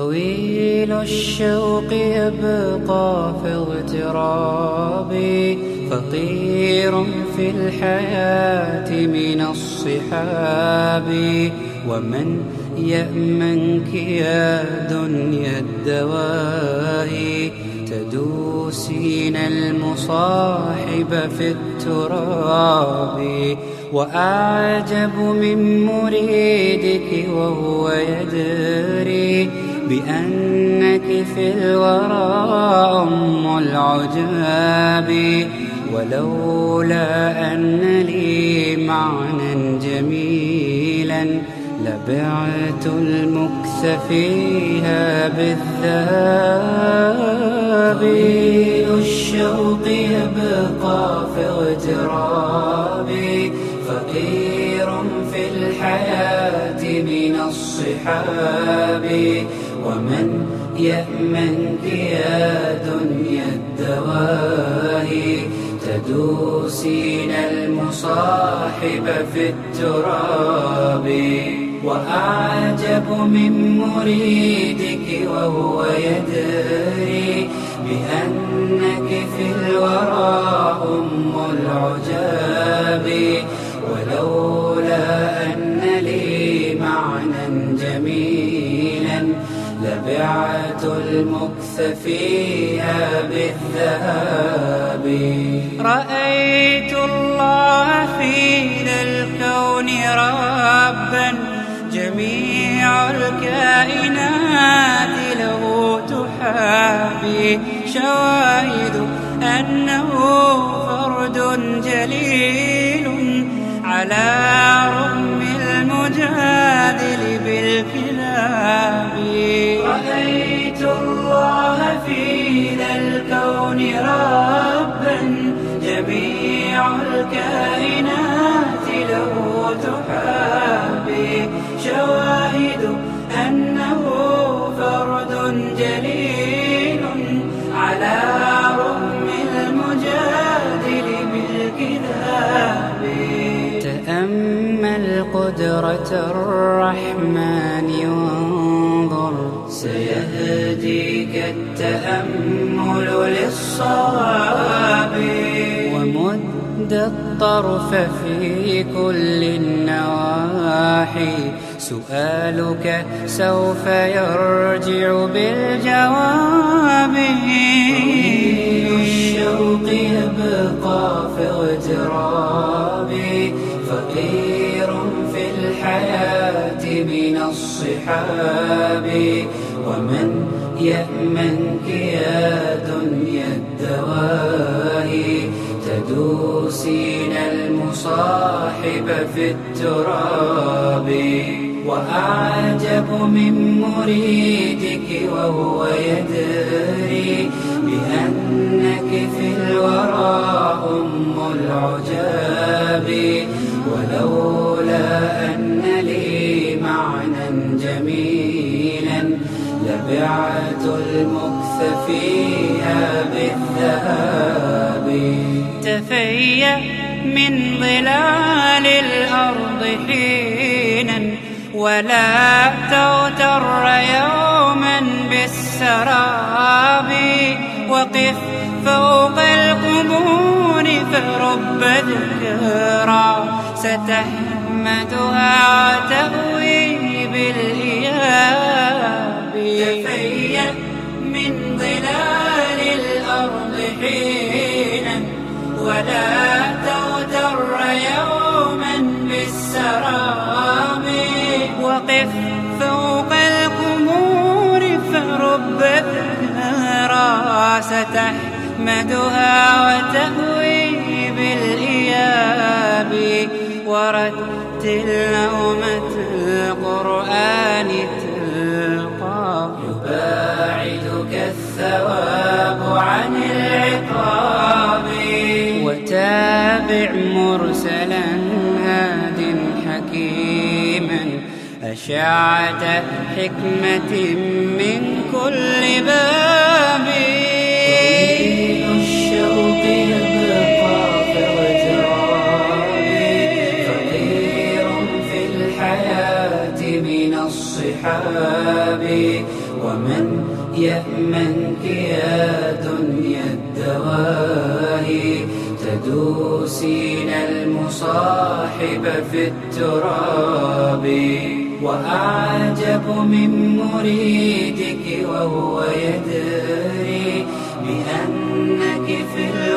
طويل الشوق يبقى في اغترابي، فقير في الحياة من الصحاب. ومن يأمنك يا دنيا الدواهي، تدوسين المصاحب في التراب. وأعجب من مريدك وهو يدري بأنك في الورى أم العجاب. ولولا أن لي معنى جميلا لبعت المكث فيها بالذهب. الشوق يبقى في اغترابي، فقير في الحياة من الصحاب. ومن يأمنك يا دنيا الدواهي، تدوسين المصاحب في التراب. وأعجب من مريدك وهو يدري بأنك في الورى أم العجاب. ولولا أن لي معنى جميلا لبعت المكث فيها بالذهب. رأيت الله في ذا الكون ربا، جميع الكائنات له تحابي. شواهد أنه فرد جليل على رغم المجادل بالكلاب. رأيت الله في ذا الكون ربا، جميع الكائنات له تحابي. شواهد أنه فرد جليل على رغم المجادل بالكذاب. تأمل قدرة الرحمن وانظر، سيهديك التأمل للصواب. ومد الطرف في كل النواحي، سؤالك سوف يرجع بالجواب. الشوق يبقى في اغترابي، فقير في الحياة من الصحاب. ومن يأمنك يا دنيا الدواهي، تدوسين المصاحب في التراب. وأعجب من مريدك وهو يدري بأنك في الورى أم العجاب. ولولا أن لي معنى جميلا لبعت المكث فيها بالذهب. تفيأ من ظلال الأرض حينا، ولا تغتر يوما بالسراب. وقف فوق القبور فرب ذكرى ستحمدها وتأوي بالإياب. تفيأ من ظلال الأرض حينا، ولا تغتر يوما بالسراب. وقف فوق القبور فرب ذكرى ستحمدها وتهوي بالإياب. ورتل نومة القرآن تلقى، يباعدك الثواب عن العقاب. وتابع مرسلا هاد حكيما، أشعة حكمة من كل باب. الشوق يبقى في اغترابي، فقير في الحياة من الصحاب. ومن يأمنك يا دنيا الدواهي تدوسين المصاحب في التراب. وأعجب من مريدك وهو يدري بأنك في